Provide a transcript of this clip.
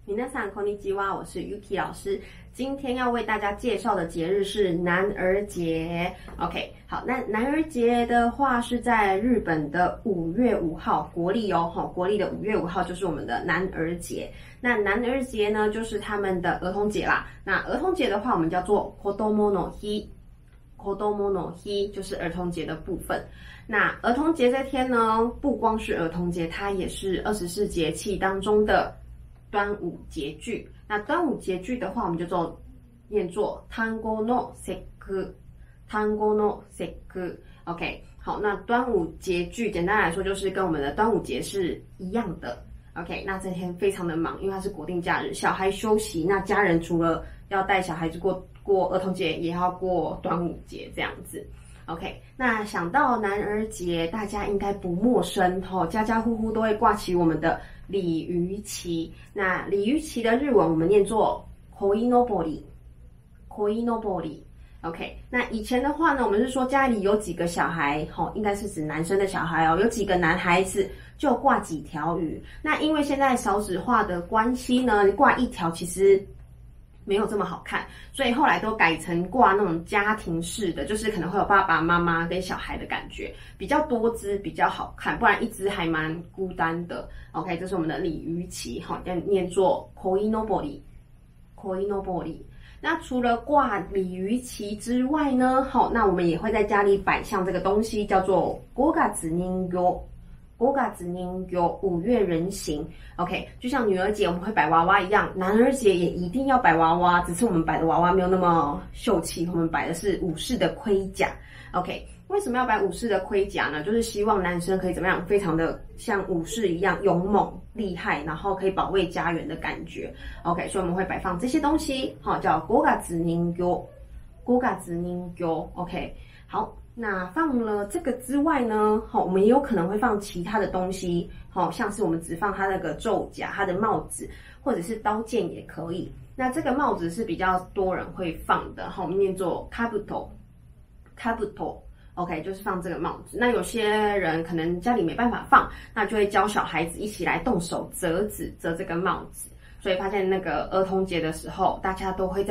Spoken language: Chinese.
皆さんこんにちは，我是 Yuki 老师。今天要为大家介绍的节日是男儿节。OK， 好，那男儿节的话是在日本的5月5号，国历哦，国历的5月5号就是我们的男儿节。那男儿节呢，就是他们的儿童节啦。那儿童节的话，我们叫做子供の日。子供の日就是儿童节的部分。那儿童节这天呢，不光是儿童节，它也是24节气当中的端午节句。那端午节句的话，我们就念作単語の節句，単語の節句。OK， 好，那端午节句简单来说就是跟我们的端午节是一样的。OK， 那这天非常的忙，因为它是国定假日，小孩休息，那家人除了要带小孩子过儿童节，也要过端午节这样子。OK， 那想到男儿节，大家应该不陌生吼，家家户户都会挂起我们的鲤鱼旗。那鲤鱼旗的日文我们念作鯉のぼり，鯉のぼり。OK， 那以前的话呢，我们是说家里有几个小孩，应该是指男生的小孩哦，有几个男孩子就挂几条鱼。那因为现在少子化的关系呢，挂一条其实没有这么好看，所以后来都改成挂那种家庭式的，就是可能会有爸爸妈妈跟小孩的感觉，比较多只比较好看，不然一只还蛮孤单的。OK， 这是我们的鲤鱼旗，念作鯉のぼり，鯉のぼり。那除了挂鲤鱼旗之外呢，那我们也会在家里摆像这个东西，叫做5月人形。5月人形，5月人形。OK， 就像女儿节我们会摆娃娃一样，男儿节也一定要摆娃娃，只是我们摆的娃娃没有那么秀气，我们摆的是武士的盔甲。OK， 为什么要摆武士的盔甲呢？就是希望男生可以怎么样，非常的像武士一样勇猛厉害，然后可以保卫家园的感觉。OK， 所以我们会摆放这些东西，叫5月人形，5月人形。OK， 好。那放了这个之外呢，我们也有可能会放其他的东西，像是我们只放它那个袖甲、它的帽子，或者是刀剑也可以。那这个帽子是比较多人会放的，我们念作kabuto，OK， 就是放这个帽子。那有些人可能家里没办法放，那就会教小孩子一起来动手折这个帽子。所以发现那个儿童节的时候，大家都会在